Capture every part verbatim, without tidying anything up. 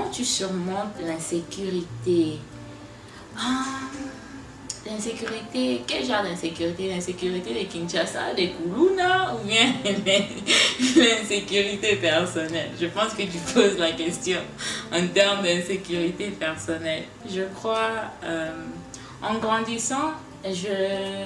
comment tu surmontes l'insécurité? Ah, l'insécurité, quel genre d'insécurité? L'insécurité de Kinshasa, des Kuluna ou bien l'insécurité personnelle? Je pense que tu poses la question en termes d'insécurité personnelle. Je crois, euh, en grandissant, je,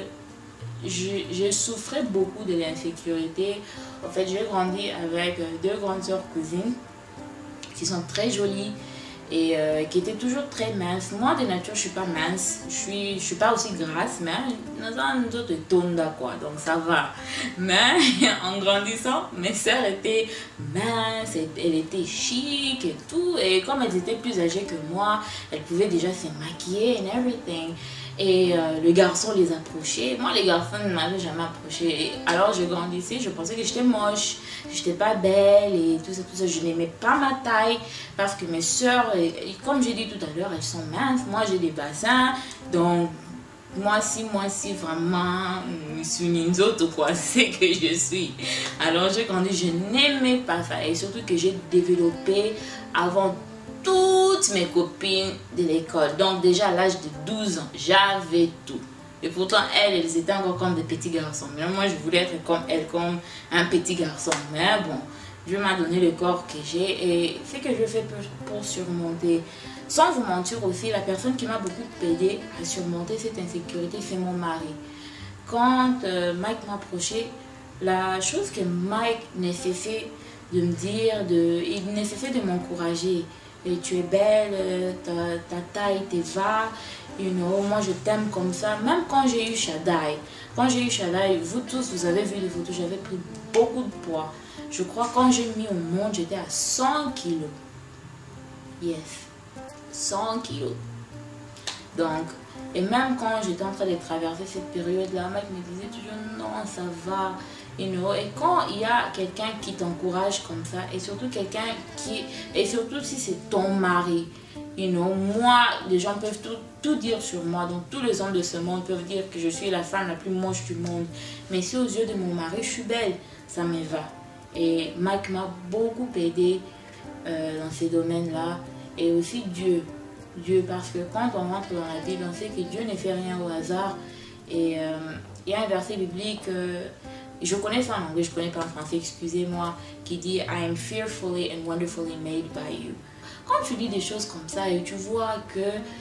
je, je souffrais beaucoup de l'insécurité. En fait, j'ai grandi avec deux grandes sœurs cousines qui sont très jolies et euh, qui étaient toujours très minces. Moi, de nature, je suis pas mince, je suis, je suis pas aussi grasse, mais nous avons une autre tonne quoi, donc ça va. Mais en grandissant, mes sœurs étaient minces, elles étaient chic et tout, et comme elles étaient plus âgées que moi, elles pouvaient déjà se maquiller and everything. Et euh, le garçon les approchait. Moi, les garçons ne m'avaient jamais approché. Et alors, je grandissais, je pensais que j'étais moche, que j'étais pas belle et tout ça, tout ça. Je n'aimais pas ma taille parce que mes soeurs, comme j'ai dit tout à l'heure, elles sont minces. Moi, j'ai des bassins. Donc, moi, si, moi, si, vraiment, je suis une autre, quoi, c'est que je suis. Alors, j'ai grandi, je n'aimais pas ça. Et surtout que j'ai développé avant toutes mes copines de l'école. Donc déjà à l'âge de douze ans, j'avais tout. Et pourtant, elles, elles étaient encore comme des petits garçons. Mais moi, je voulais être comme elles, comme un petit garçon. Mais bon, Dieu m'a donné le corps que j'ai. Et ce que je fais pour surmonter, sans vous mentir aussi, la personne qui m'a beaucoup aidé à surmonter cette insécurité, c'est mon mari. Quand euh, Mike m'approchait, la chose que Mike nécessitait de me dire, de, il nécessitait de m'encourager. Et tu es belle, ta, ta taille te va, you know, moi je t'aime comme ça. Même quand j'ai eu Shaddai, quand j'ai eu Shaddai, vous tous, vous avez vu les photos, j'avais pris beaucoup de poids. Je crois quand j'ai mis au monde, j'étais à cent kilos. Yes, cent kilos. Donc, et même quand j'étais en train de traverser cette période-là, mec me disait toujours non, ça va. You know, et quand il y a quelqu'un qui t'encourage comme ça, et surtout quelqu'un qui, et surtout si c'est ton mari, you know, moi, les gens peuvent tout, tout dire sur moi, donc tous les hommes de ce monde peuvent dire que je suis la femme la plus moche du monde, mais si aux yeux de mon mari, je suis belle, ça me va. Et Mike m'a beaucoup aidé euh, dans ces domaines-là, et aussi Dieu, Dieu, parce que quand on rentre dans la Bible, on sait que Dieu ne fait rien au hasard, et euh, il y a un verset biblique, euh, je connais ça en anglais, je connais pas en français, excusez-moi, qui dit I am fearfully and wonderfully made by you. Quand tu lis des choses comme ça et tu vois que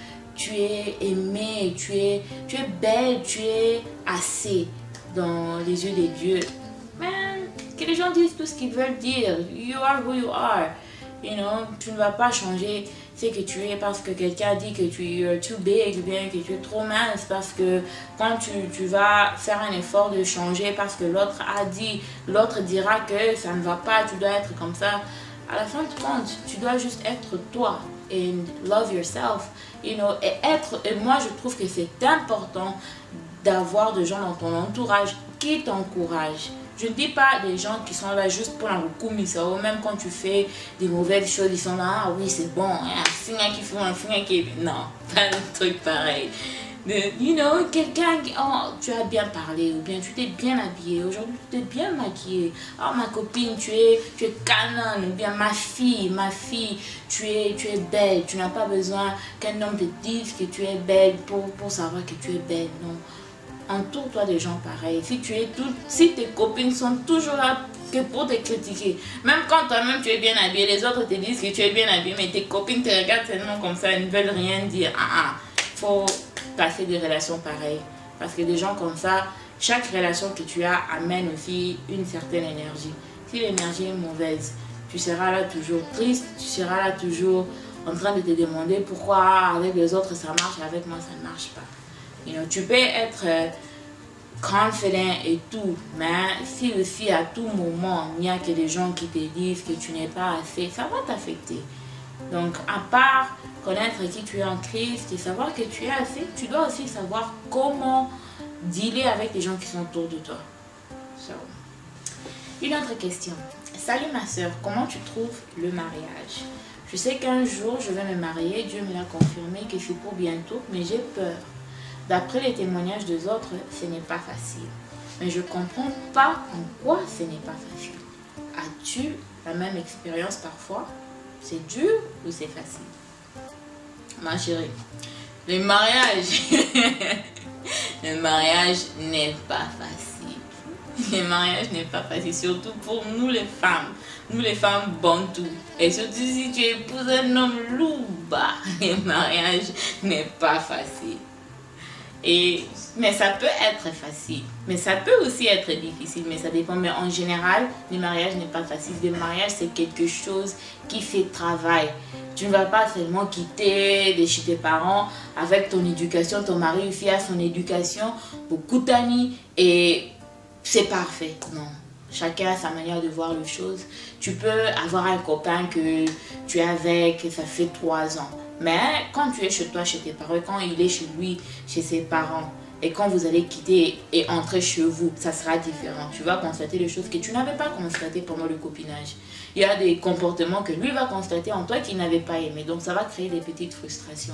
tu es aimée, tu es, tu es belle, tu es assez dans les yeux des dieux, man, que les gens disent tout ce qu'ils veulent dire, you are who you are, you know, tu ne vas pas changer ce que tu es parce que quelqu'un dit que tu es too big ou bien que tu es trop mince, parce que quand tu, tu vas faire un effort de changer parce que l'autre a dit, l'autre dira que ça ne va pas, tu dois être comme ça. À la fin de compte, tu dois juste être toi et love yourself, you know, et être, et moi je trouve que c'est important d'avoir des gens dans ton entourage qui t'encouragent. Je ne dis pas des gens qui sont là juste pour un coup, mais ça, ou même quand tu fais des mauvaises choses, ils sont là, ah oui, c'est bon, un signe qui fait un signe qui... Non, pas de truc pareil. De, you know, quelqu'un qui, oh, tu as bien parlé, ou bien tu t'es bien habillé, aujourd'hui tu t'es bien maquillé. Oh, ma copine, tu es, tu es canon, ou bien ma fille, ma fille, tu es, tu es belle. Tu n'as pas besoin qu'un homme te dise que tu es belle pour, pour savoir que tu es belle, non. Entoure-toi des gens pareils. Si tu es tout, si tes copines sont toujours là que pour te critiquer, même quand toi-même tu es bien habillé, les autres te disent que tu es bien habillé, mais tes copines te regardent tellement comme ça, elles ne veulent rien dire. Ah ah, faut passer des relations pareilles, parce que des gens comme ça, chaque relation que tu as amène aussi une certaine énergie. Si l'énergie est mauvaise, tu seras là toujours triste, tu seras là toujours en train de te demander pourquoi avec les autres ça marche, avec moi ça ne marche pas. You know, tu peux être euh, confident et tout, mais si aussi à tout moment il n'y a que des gens qui te disent que tu n'es pas assez, ça va t'affecter. Donc à part connaître qui tu es en Christ et savoir que tu es assez, tu dois aussi savoir comment dealer avec les gens qui sont autour de toi. So. Une autre question. Salut ma soeur, comment tu trouves le mariage? Je sais qu'un jour je vais me marier, Dieu me l'a confirmé que c'est pour bientôt, mais j'ai peur. D'après les témoignages des autres, ce n'est pas facile. Mais je ne comprends pas en quoi ce n'est pas facile. As-tu la même expérience parfois? C'est dur ou c'est facile? Ma chérie, le mariage, le mariage n'est pas facile. Le mariage n'est pas facile, surtout pour nous les femmes. Nous les femmes bantoues. Et surtout si tu épouses un homme louba, le mariage n'est pas facile. Et, mais ça peut être facile, mais ça peut aussi être difficile, mais ça dépend. Mais en général, le mariage n'est pas facile. Le mariage, c'est quelque chose qui fait travail. Tu ne vas pas seulement quitter de chez tes parents avec ton éducation, ton mari aussi a son éducation, beaucoup d'amis et c'est parfait. Non. Chacun a sa manière de voir les choses. Tu peux avoir un copain que tu es avec, ça fait trois ans. Mais quand tu es chez toi, chez tes parents, quand il est chez lui, chez ses parents, et quand vous allez quitter et entrer chez vous, ça sera différent. Tu vas constater des choses que tu n'avais pas constatées pendant le copinage. Il y a des comportements que lui va constater en toi qu'il n'avait pas aimé. Donc ça va créer des petites frustrations.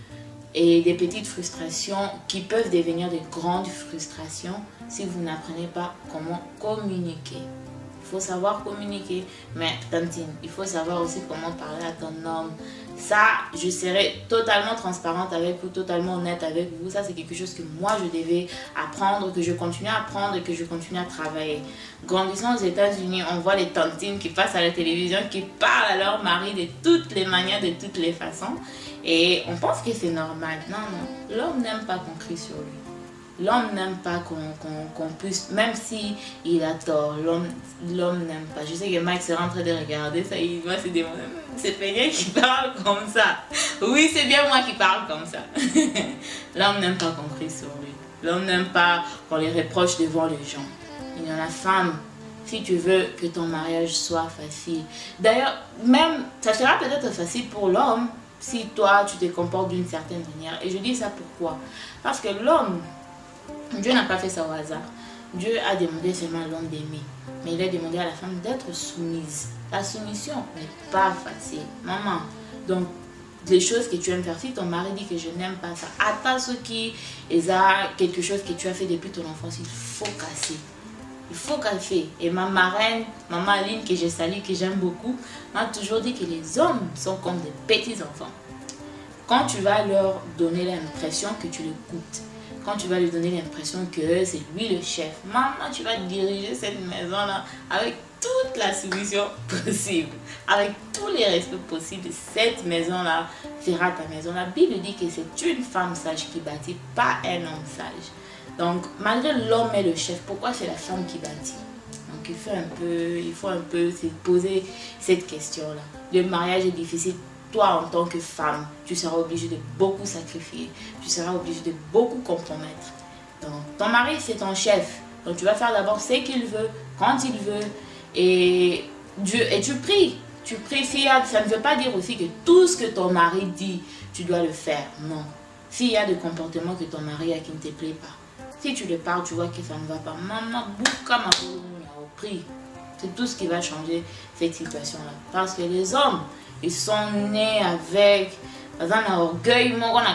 Et des petites frustrations qui peuvent devenir de grandes frustrations si vous n'apprenez pas comment communiquer. Il faut savoir communiquer. Mais tantine, il faut savoir aussi comment parler à ton homme. Ça, je serai totalement transparente avec vous, totalement honnête avec vous. Ça, c'est quelque chose que moi, je devais apprendre, que je continue à apprendre et que je continue à travailler. Grandissant aux États-Unis, on voit les tantines qui passent à la télévision, qui parlent à leur mari de toutes les manières, de toutes les façons. Et on pense que c'est normal. Non, non. L'homme n'aime pas qu'on crie sur lui. L'homme n'aime pas qu'on qu'on, qu'on puisse, même si il a tort, l'homme l'homme n'aime pas. Je sais que Mike sera en train de regarder ça, il va se demander, c'est Pénia qui parle comme ça. Oui, c'est bien moi qui parle comme ça. L'homme n'aime pas qu'on crie sur lui. L'homme n'aime pas qu'on les reproche devant les gens. Il y en a femme, si tu veux que ton mariage soit facile. D'ailleurs, même, ça sera peut-être facile pour l'homme si toi, tu te comportes d'une certaine manière. Et je dis ça pourquoi? Parce que l'homme, Dieu n'a pas fait ça au hasard. Dieu a demandé seulement à l'homme d'aimer. Mais il a demandé à la femme d'être soumise. La soumission n'est pas facile. Maman, donc les choses que tu aimes faire, si ton mari dit que je n'aime pas ça, attends ce qui est quelque chose que tu as fait depuis ton enfance, il faut casser. Il faut casser. Et ma marraine, maman Aline, que je salue, que j'aime beaucoup, m'a toujours dit que les hommes sont comme des petits enfants. Quand tu vas leur donner l'impression que tu l'écoutes, quand tu vas lui donner l'impression que c'est lui le chef, maman, tu vas diriger cette maison-là avec toute la soumission possible, avec tous les respects possibles. Cette maison-là fera ta maison. La Bible dit que c'est une femme sage qui bâtit, pas un homme sage. Donc, malgré l'homme est le chef, pourquoi c'est la femme qui bâtit? Donc, il faut un peu, il faut un peu se poser cette question-là. Le mariage est difficile. Toi, en tant que femme, tu seras obligée de beaucoup sacrifier. Tu seras obligée de beaucoup compromettre. Donc, ton mari, c'est ton chef. Donc, tu vas faire d'abord ce qu'il veut, quand il veut. Et, Dieu, et tu pries. Tu pries. Ça ne veut pas dire aussi que tout ce que ton mari dit, tu dois le faire. Non. S'il y a des comportements que ton mari a qui ne te plaît pas, si tu le parles, tu vois que ça ne va pas. Maman, bouka ma prie. C'est tout ce qui va changer cette situation-là. Parce que les hommes, ils sont nés avec un orgueil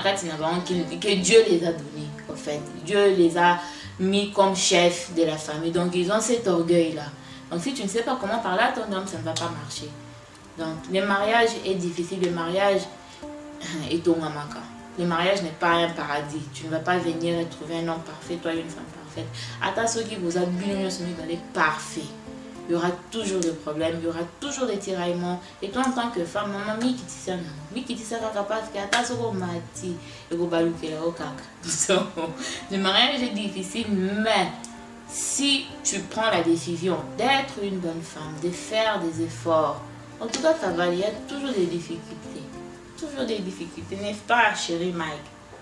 que Dieu les a donnés. En fait, Dieu les a mis comme chef de la famille. Donc, ils ont cet orgueil-là. Donc, si tu ne sais pas comment parler à ton homme, ça ne va pas marcher. Donc, le mariage est difficile. Le mariage est au mamaka. Le mariage n'est pas un paradis. Tu ne vas pas venir et trouver un homme parfait, toi une femme parfaite. Attends, ceux qui vous abîment, ce n'est pas parfait. Il y aura toujours des problèmes, il y aura toujours des tiraillements. Et toi, en tant que femme, maman, mi qui t'y mi qui t'y parce que attends, ce qu'on m'a dit, et vous balouquez là au caca. Le mariage est difficile, mais si tu prends la décision d'être une bonne femme, de faire des efforts, en tout cas, ça va, il y a toujours des difficultés. Toujours des difficultés, n'est-ce pas, chérie Mike?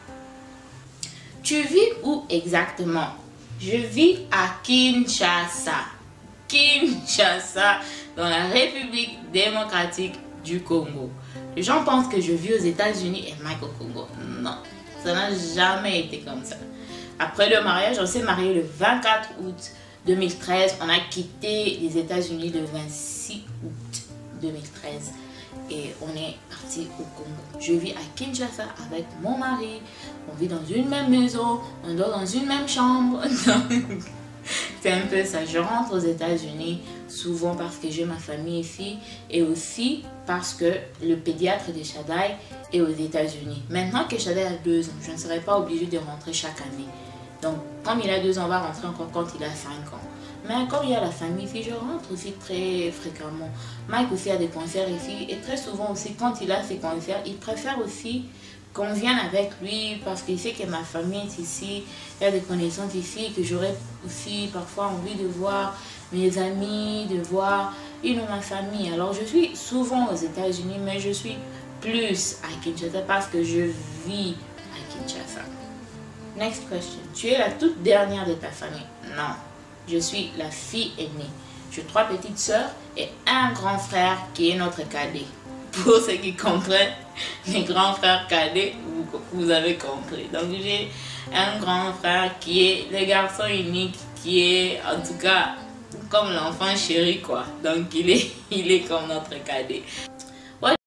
Tu vis où exactement? Je vis à Kinshasa. Kinshasa, dans la République démocratique du Congo. Les gens pensent que je vis aux États-Unis et Mike au Congo. Non, ça n'a jamais été comme ça. Après le mariage, on s'est marié le vingt-quatre août deux mille treize. On a quitté les États-Unis le vingt-six août deux mille treize. Et on est parti au Congo. Je vis à Kinshasa avec mon mari. On vit dans une même maison. On dort dans une même chambre. C'est un peu ça. Je rentre aux États-Unis souvent parce que j'ai ma famille ici et aussi parce que le pédiatre de Shadai est aux États-Unis. Maintenant que Shadai a deux ans, je ne serai pas obligée de rentrer chaque année. Donc, comme il a deux ans, on va rentrer encore quand il a cinq ans. Mais comme il y a la famille ici, je rentre aussi très fréquemment. Mike aussi a des concerts ici et très souvent aussi, quand il a ses concerts, il préfère aussi qu'on vienne avec lui parce qu'il sait que ma famille est ici, il y a des connaissances ici, que j'aurais aussi parfois envie de voir mes amis, de voir une ma famille. Alors je suis souvent aux États-Unis, mais je suis plus à Kinshasa parce que je vis à Kinshasa. Next question. Tu es la toute dernière de ta famille? Non, je suis la fille aînée. J'ai trois petites sœurs et un grand frère qui est notre cadet. Pour ceux qui comprennent, mes grands frères cadets, vous, vous avez compris. Donc j'ai un grand frère qui est le garçon unique, qui est en tout cas comme l'enfant chéri quoi. Donc il est, il est comme notre cadet.